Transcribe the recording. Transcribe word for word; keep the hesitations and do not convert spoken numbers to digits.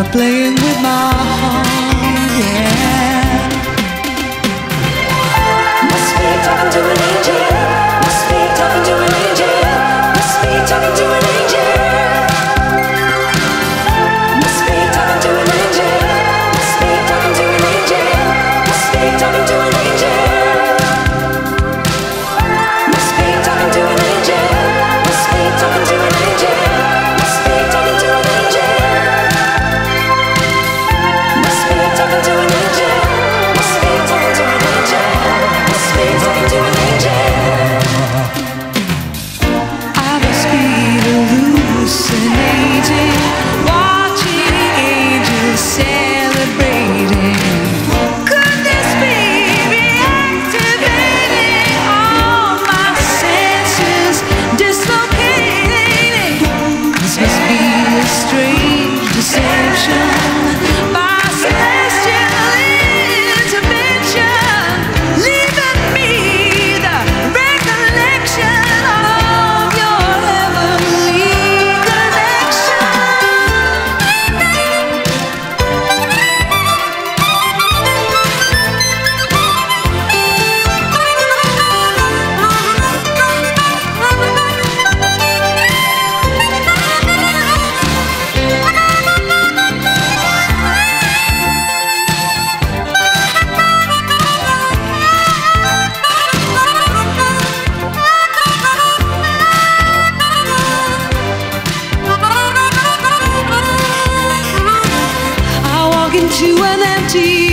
playing with my heart, yeah. Must be talking to an angel. Must be talking to an angel. Must be talking to an angel. Must be talking to an angel. Must be talking to an angel. Must be talking to an angel. Must be talking to an angel. Must be talking to an angel. Must be talking to an angel. Must be talking to an angel. Must be talking to an angel. Must be talking to an angel. I must be hallucinating, watching angels celebrating. Could this be reactivating all my senses, dislocating? This must be a strange deception by celestial intervention, leaving me the recollection of your heavenly connection. I walk into an empty